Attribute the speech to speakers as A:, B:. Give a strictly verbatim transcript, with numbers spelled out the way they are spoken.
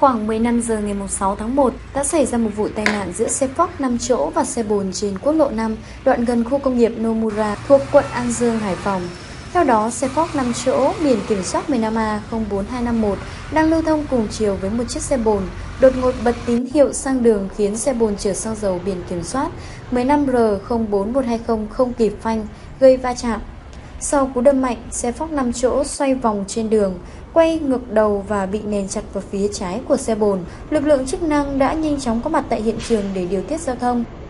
A: Khoảng mười lăm giờ ngày sáu tháng một đã xảy ra một vụ tai nạn giữa xe Ford năm chỗ và xe bồn trên quốc lộ năm, đoạn gần khu công nghiệp Nomura thuộc quận An Dương, Hải Phòng. Theo đó, xe Ford năm chỗ biển kiểm soát mười lăm A không bốn hai năm mốt đang lưu thông cùng chiều với một chiếc xe bồn, đột ngột bật tín hiệu sang đường khiến xe bồn chở xăng dầu biển kiểm soát mười lăm R không bốn một hai không không kịp phanh, gây va chạm. Sau cú đâm mạnh, xe Ford năm chỗ xoay vòng trên đường, quay ngược đầu và bị nền chặt vào phía trái của xe bồn. Lực lượng chức năng đã nhanh chóng có mặt tại hiện trường để điều tiết giao thông.